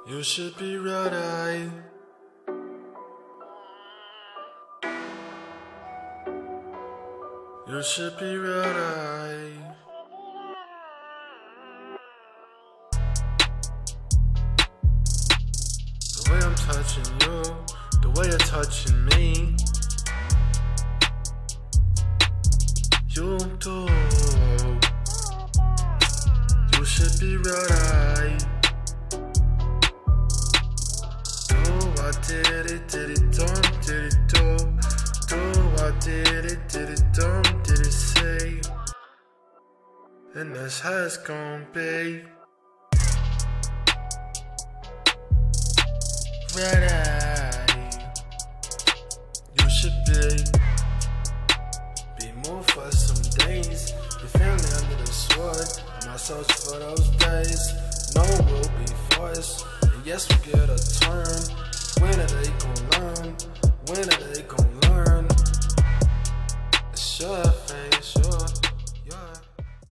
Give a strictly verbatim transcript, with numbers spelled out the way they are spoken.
You should be red-eyed. You should be red-eyed. The way I'm touching you, the way you're touching me, you do. You should be red-eyed. I did it, did it, dumb, did it, do. Do, I did it, did it, dumb, did it, say. And that's how it's gon' be. Red eye. You should be. Be more for some days. Your family under the sword. I'm not search for those days. No one will be forced. And yes, we get a turn. When are they gon' learn? When are they gon' learn? It's your thing.